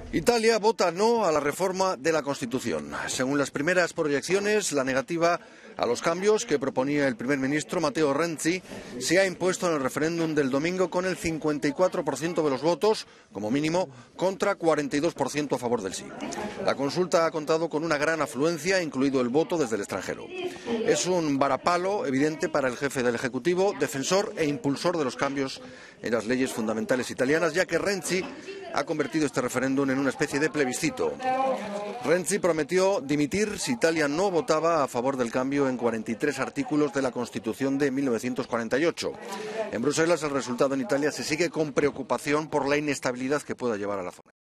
Italia vota no a la reforma de la Constitución. Según las primeras proyecciones, la negativa a los cambios que proponía el primer ministro Matteo Renzi se ha impuesto en el referéndum del domingo con el 54% de los votos, como mínimo, contra 42% a favor del sí. La consulta ha contado con una gran afluencia, incluido el voto desde el extranjero. Es un varapalo evidente para el jefe del Ejecutivo, defensor e impulsor de los cambios en las leyes fundamentales italianas, ya que Renzi ha convertido este referéndum en una especie de plebiscito. Renzi prometió dimitir si Italia no votaba a favor del cambio en 43 artículos de la Constitución de 1948. En Bruselas, el resultado en Italia se sigue con preocupación por la inestabilidad que pueda llevar a la zona.